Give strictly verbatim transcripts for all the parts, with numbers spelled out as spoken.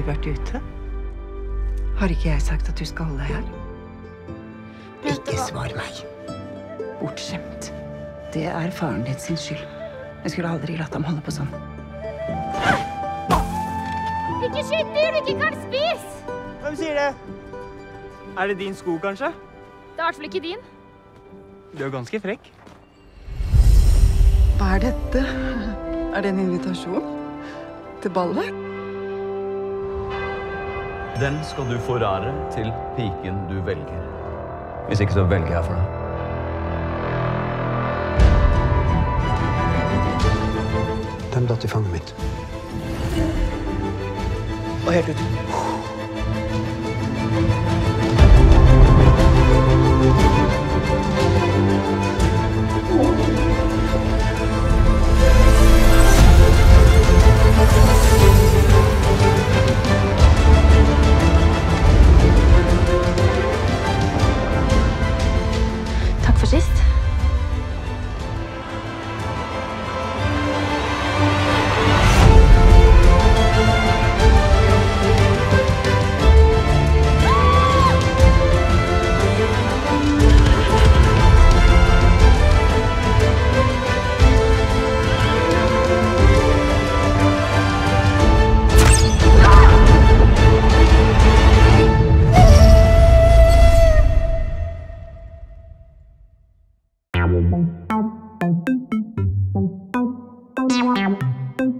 du vært ute? Har ikke jeg sagt at du skal holde deg her? Ikke svar meg. Bortskjemt. Det er faren din sin skyld. Jeg skulle aldri latt ham holde på sånn. Ikke skyt dyr du ikke kan spise! Hvem sier det? Er det din sko, kanskje? Det er i hvert fall ikke din. Du er ganske frekk. Hva er dette? Er det en invitasjon? Til ballet? Den skal du forrære til piken du velger. Hvis ikke så velger jeg for deg. Den datt i fanget mitt. Og helt ut. Takk for sist.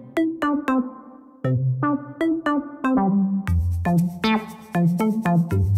Thank you.